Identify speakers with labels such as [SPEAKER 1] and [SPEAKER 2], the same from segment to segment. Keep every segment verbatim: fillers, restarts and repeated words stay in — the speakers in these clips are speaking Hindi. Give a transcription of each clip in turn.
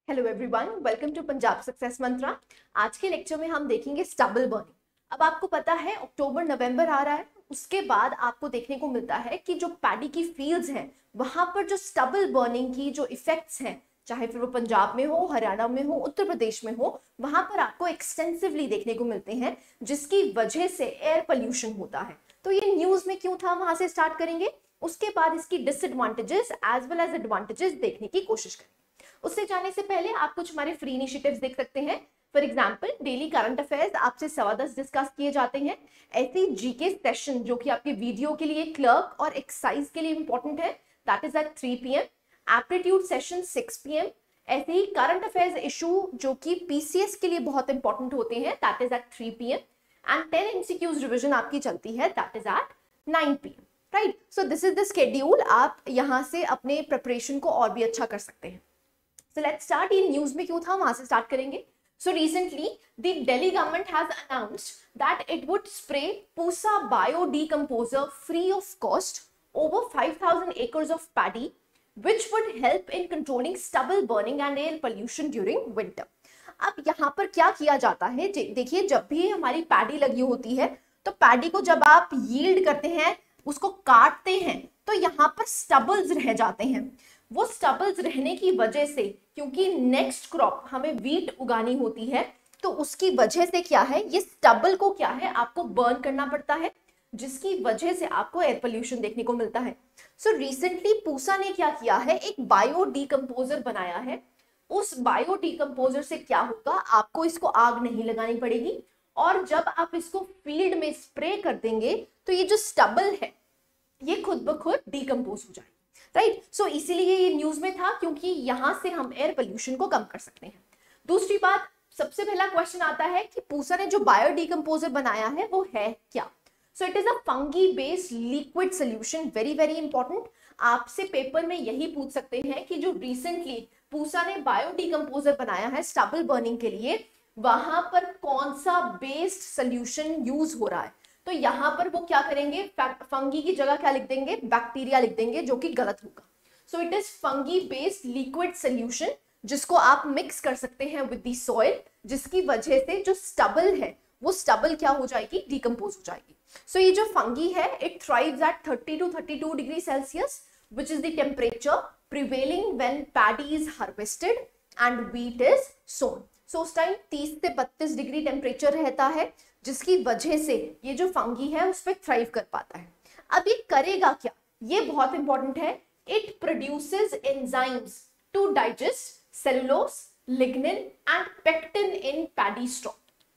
[SPEAKER 1] Hello everyone, welcome to Punjab success Mantra. आज के लेक्चर में हम देखेंगे स्टबल बर्निंग। अब आपको पता है अक्टूबर नवंबर आ रहा है, उसके बाद आपको देखने को मिलता है कि जो पैडी की फील्ड्स हैं वहां पर जो स्टबल बर्निंग की जो इफेक्ट्स हैं, चाहे फिर वो पंजाब में हो, हरियाणा में हो, उत्तर प्रदेश में हो, वहां पर आपको एक्सटेंसिवली देखने को मिलते हैं, जिसकी वजह से एयर पोल्यूशन होता है। तो ये न्यूज में क्यों था, वहां से स्टार्ट करेंगे, उसके बाद इसकी disadvantages as well as advantages देखने की कोशिश करेंगे। उससे जाने से पहले आप कुछ हमारे फ्री इनिशिएटिव्स देख सकते हैं। For example, daily current affairs आपसे सवा दस डिस्कस किए जाते हैं। ऐसे जीके सेशन जो कि आपके वीडियो के लिए, क्लर्क और एक्सरसाइज के लिए इंपॉर्टेंट है, that is at three P M. Aptitude session six P M. ऐसे ही करंट अफेयर्स इशू जो कि पीसीएस के लिए बहुत इंपॉर्टेंट होते हैं, that is at three P M. And ten MCQs revision आपकी चलती है, that is at nine P M. Right, so this is the schedule. आप यहाँ से अपने प्रिपरेशन को और भी अच्छा कर सकते हैं। So let's start. ये न्यूज में क्यों था, वहां से स्टार्ट करेंगे। So recently, the Delhi government has announced that it would spray Pusa biodecomposer free of cost over five thousand acres of paddy, which would help in controlling stubble burning and air pollution during winter. अब यहाँ पर क्या किया जाता है, देखिए, जब भी हमारी पैडी लगी होती है तो पैडी को जब आप यील्ड करते हैं, उसको काटते हैं, तो यहाँ पर स्टबल्स रह जाते हैं। वो स्टबल्स रहने की वजह से, क्योंकि नेक्स्ट क्रॉप हमें वीट उगानी होती है, तो उसकी वजह से क्या है, ये स्टबल को क्या है, आपको बर्न करना पड़ता है, जिसकी वजह से आपको एयर पोल्यूशन देखने को मिलता है। सो रिसेंटली पूसा ने क्या किया है, एक बायो डीकंपोजर बनाया है। उस बायो डीकंपोजर से क्या होगा, आपको इसको आग नहीं लगानी पड़ेगी, और जब आप इसको फील्ड में स्प्रे कर देंगे तो ये जो स्टबल है ये खुद ब खुद डीकंपोज हो जाएगी। राइट, सो इसीलिए ये न्यूज में था, क्योंकि यहां से हम एयर पोल्यूशन को कम कर सकते हैं। दूसरी बात, सबसे पहला क्वेश्चन आता है कि पूसा ने जो बायो डीकंपोजर बनाया है वो है क्या। So it is a fungi based liquid solution, very very important. आपसे पेपर में यही पूछ सकते हैं कि जो रिसेंटली पूसा ने बायो डीकंपोजर बनाया है स्टबल बर्निंग के लिए, वहां पर कौन सा बेस्ड सोल्यूशन यूज हो रहा है। तो यहाँ पर वो क्या करेंगे, फंगी की जगह क्या लिख देंगे, बैक्टीरिया लिख देंगे, जो कि गलत होगा। So it is fungi based liquid solution, जिसको आप मिक्स कर सकते हैं विद द सॉइल, जिसकी वजह से जो स्टबल है वो स्टबल क्या हो जाएगी, डिकम्पोज हो जाएगी। सो so ये जो फंगी है, it thrives at thirty two thirty two degree Celsius, which is the temperature prevailing when paddy is harvested and wheat is sown. So उस टाइम तीस से बत्तीस डिग्री टेम्परेचर रहता है, जिसकी वजह से ये जो फंगी है उस पर थ्राइव कर पाता है। अब ये करेगा क्या, ये बहुत इंपॉर्टेंट है। It produces enzymes to digest cellulose, lignin and pectin in paddy straw.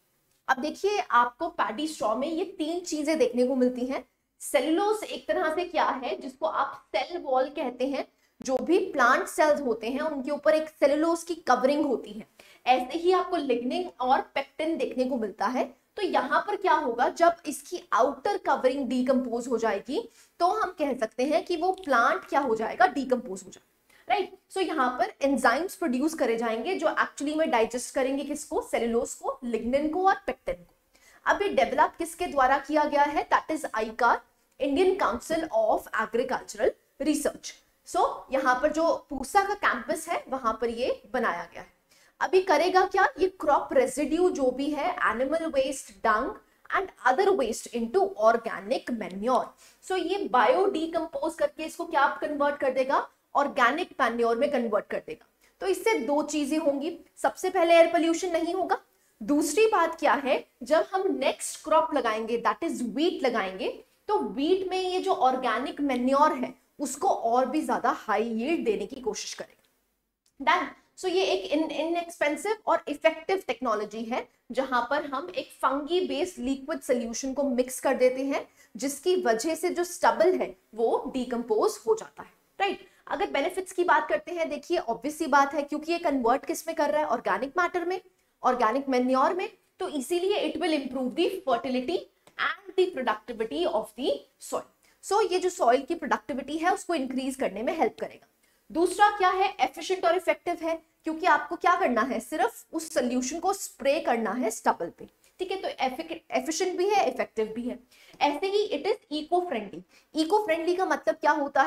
[SPEAKER 1] अब देखिए, आपको पैडी स्ट्रॉ में ये तीन चीजें देखने को मिलती हैं। सेलुलोज एक तरह से क्या है, जिसको आप सेल वॉल कहते हैं। जो भी प्लांट सेल्स होते हैं उनके ऊपर एक सेलुलोज की कवरिंग होती है। ऐसे ही आपको लिग्निन और पेक्टिन देखने को मिलता है। तो यहाँ पर क्या होगा, जब इसकी आउटर कवरिंग डीकंपोज हो जाएगी तो हम कह सकते हैं कि वो प्लांट क्या हो जाएगा, डीकंपोज हो जाएगा। राइट, सो यहाँ पर एंजाइम्स प्रोड्यूस करे जाएंगे जो एक्चुअली में डाइजेस्ट करेंगे किसको, सेलुलोज को, लिग्निन को और पेक्टिन को। अब ये डेवलप किसके द्वारा किया गया है, that is ICAR, Indian council of agricultural research. So यहाँ पर जो पूसा का कैंपस है वहां पर ये बनाया गया है। अभी करेगा क्या, ये क्रॉप रेजिड्यू जो भी है, animal waste, dung and other waste into organic manure. So ये बायो डीकंपोज करके इसको क्या कन्वर्ट कर देगा, ऑर्गेनिक मैन्योर में कन्वर्ट कर देगा। तो इससे दो चीजें होंगी, सबसे पहले एयर पोल्यूशन नहीं होगा। दूसरी बात क्या है, जब हम नेक्स्ट क्रॉप लगाएंगे, दैट इज व्हीट लगाएंगे, तो व्हीट में ये जो ऑर्गेनिक मैन्योर है उसको और भी ज्यादा हाई यील्ड देने की कोशिश करेगा। डन। सो so, ये एक इन इनएक्सपेंसिव और इफेक्टिव टेक्नोलॉजी है, जहां पर हम एक फंगी बेस्ड लिक्विड सोल्यूशन को मिक्स कर देते हैं, जिसकी वजह से जो स्टबल है वो डीकंपोज हो जाता है। Right right? अगर बेनिफिट्स की बात करते हैं, देखिए ऑब्वियस सी बात है, क्योंकि ये कन्वर्ट किस में कर रहा है, ऑर्गेनिक मैटर में, ऑर्गेनिक मैन्योर में, तो इसीलिए it will improve the fertility and the productivity of the soil. So ये जो सॉइल की प्रोडक्टिविटी है उसको इंक्रीज करने में हेल्प करेगा। दूसरा क्या है, एफिशिएंट और इफेक्टिव है, क्योंकि आपको क्या करना है, सिर्फ उस सोल्यूशन को स्प्रे करना है स्टबल पे। ठीक है, तो एफिशिएंट भी है, इफेक्टिव भी है। ऐसे ही it is eco friendly. Eco friendly का मतलब क्या होता है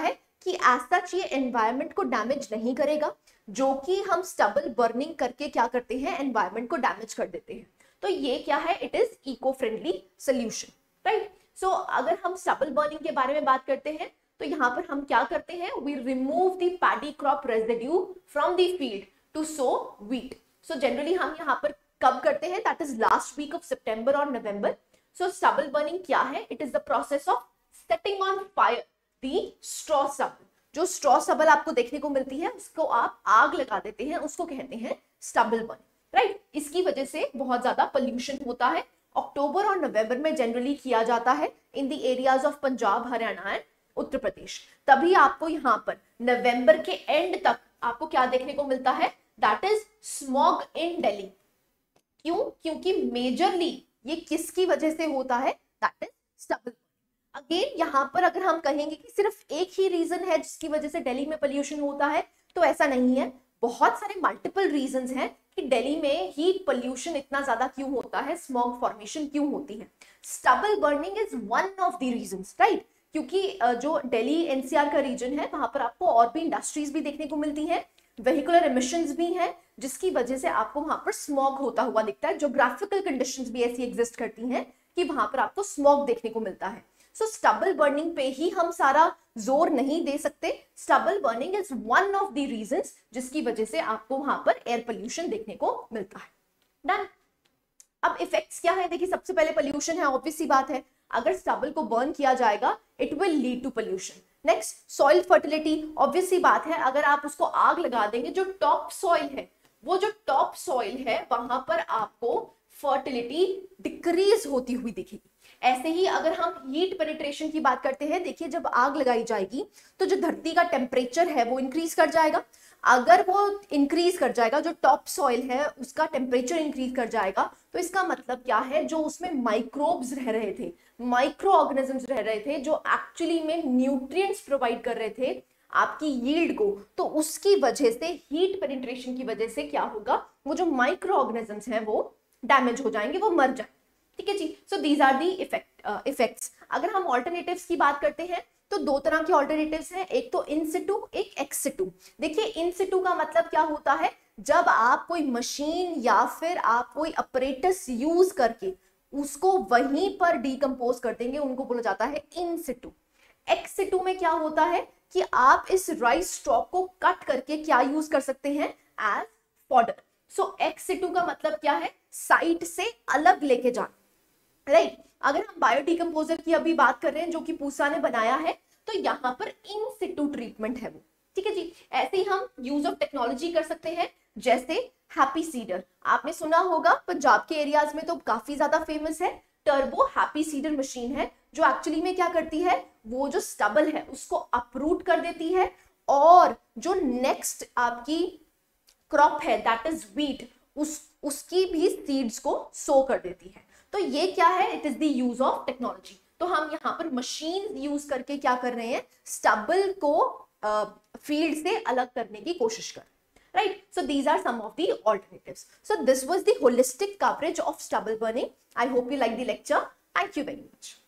[SPEAKER 1] कि एज सच ये एनवायरनमेंट को डैमेज नहीं करेगा, जो कि हम स्टबल बर्निंग करके क्या करते हैं, एनवायरनमेंट को डैमेज कर देते हैं। तो ये क्या है, it is eco friendly solution, right. So अगर हम स्टबल बर्निंग के बारे में बात करते हैं तो यहाँ पर हम क्या करते हैं, we remove the paddy crop residue from the field to sow wheat. So generally हम यहाँ पर कब करते हैं, that is last week of सितंबर और नवंबर। सो स्टबल बर्निंग क्या है, it is the process of setting on fire the straw stubble. जो स्ट्रॉ स्टबल आपको देखने को मिलती है उसको आप आग लगा देते हैं, उसको कहते हैं स्टबल बर्निंग, राइट। इसकी वजह से बहुत ज्यादा पोल्यूशन होता है। अक्टूबर और नवंबर में जनरली किया जाता है in the areas of Punjab, Haryana and Uttar Pradesh. तभी आपको यहाँ पर नवंबर के एंड तक आपको क्या देखने को मिलता है, that is smog in Delhi. क्यों, क्योंकि मेजरली ये किसकी वजह से होता है, दैट इज स्टबल। अगेन यहाँ पर अगर हम कहेंगे कि सिर्फ एक ही रीजन है जिसकी वजह से दिल्ली में पोल्यूशन होता है, तो ऐसा नहीं है। बहुत सारे मल्टीपल रीजंस हैं कि दिल्ली में हीट पोल्यूशन इतना ज्यादा क्यों होता है, स्मॉग फॉर्मेशन क्यों होती है। Stubble burning is one of the reasons, right. क्योंकि जो दिल्ली एनसीआर का रीजन है वहां पर आपको और भी इंडस्ट्रीज भी देखने को मिलती हैं, वेहिकुलर एमिशंस भी हैं, जिसकी वजह से आपको वहां पर स्मॉग होता हुआ दिखता है। ज्योग्राफिकल कंडीशंस भी ऐसी एग्जिस्ट करती हैं कि वहां पर आपको स्मॉग देखने को मिलता है। सो स्टबल बर्निंग पे ही हम सारा जोर नहीं दे सकते। Stubble burning is one of the reasons जिसकी वजह से आपको वहां पर एयर पोल्यूशन देखने को मिलता है। डन। अब इफेक्ट्स क्या है, देखिए सबसे पहले पोल्यूशन है, ऑब्वियस सी बात है। अगर स्टबल को बर्न किया जाएगा it will lead to pollution. Next, soil fertility, obvious सी बात है। अगर आप उसको आग लगा देंगे, जो टॉप सॉइल है, वो जो टॉप सॉइल है वहां पर आपको फर्टिलिटी डिक्रीज होती हुई दिखेगी। ऐसे ही अगर हम हीट पेनिट्रेशन की बात करते हैं, देखिए जब आग लगाई जाएगी तो जो धरती का टेम्परेचर है वो इंक्रीज कर जाएगा। अगर वो इंक्रीज कर जाएगा, जो टॉप सॉइल है उसका टेम्परेचर इंक्रीज कर जाएगा, तो इसका मतलब क्या है, जो उसमें माइक्रोब्स रह रहे थे, माइक्रो ऑर्गेनिजम्स रह रहे थे, जो एक्चुअली में न्यूट्रिएंट्स प्रोवाइड कर रहे थे आपकी यील्ड को, तो उसकी वजह से हीट पेनिट्रेशन की वजह से क्या होगा, वो जो माइक्रो ऑर्गेनिजम्स हैं वो डैमेज हो जाएंगे, वो मर जाएंगे। ठीक है जी। So these are the effect effects. अगर हम ऑल्टरनेटिव्स की बात करते हैं तो दो तरह के ऑल्टरनेटिव्स हैं, एक तो इन सिटू, एक एक्स सिटू। देखिए इन सिटू का मतलब क्या होता है, जब आप कोई मशीन या फिर आप कोई अपरेटस यूज करके उसको वहीं पर डिकम्पोज कर देंगे, उनको बोला जाता है इन सिटू। एक्स सिटू में क्या होता है कि आप इस राइस स्टॉक को कट करके क्या यूज कर सकते हैं, as fodder. So ex situ का मतलब क्या है, साइट से अलग लेके जाना, राइट right? अगर हम बायोडिकम्पोजर की अभी बात कर रहे हैं जो कि पूसा ने बनाया है, तो यहाँ पर इन सिटू ट्रीटमेंट है वो। ठीक है जी। ऐसे ही हम यूज ऑफ टेक्नोलॉजी कर सकते हैं, जैसे हैप्पी सीडर। आपने सुना होगा, पंजाब के एरियाज में तो काफी ज्यादा फेमस है। टर्बो हैप्पी सीडर मशीन है जो एक्चुअली में क्या करती है, वो जो स्टबल है उसको अपरूट कर देती है और जो नेक्स्ट आपकी क्रॉप है दैट इज व्हीट, उस उसकी भी सीड्स को सो कर देती है। तो ये क्या है, it is the use of technology. तो हम यहाँ पर मशीन यूज करके क्या कर रहे हैं, स्टबल को फील्ड uh, से अलग करने की कोशिश कर, right? So these are some of the alternatives. So this was the holistic coverage of stubble burning. I hope you like the lecture. Thank you very much.